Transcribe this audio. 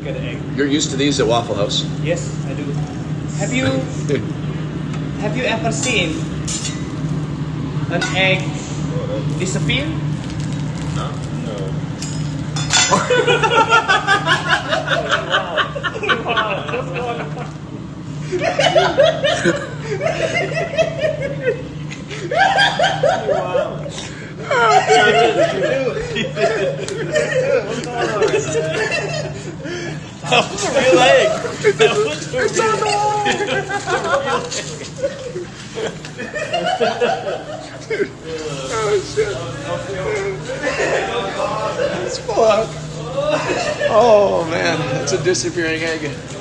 at the egg. You're used to these at Waffle House? Yes, I do. Have you ever seen an egg disappear? No. That was a real egg. That was a real Oh shit. It's fuck. Oh man, that's a disappearing egg.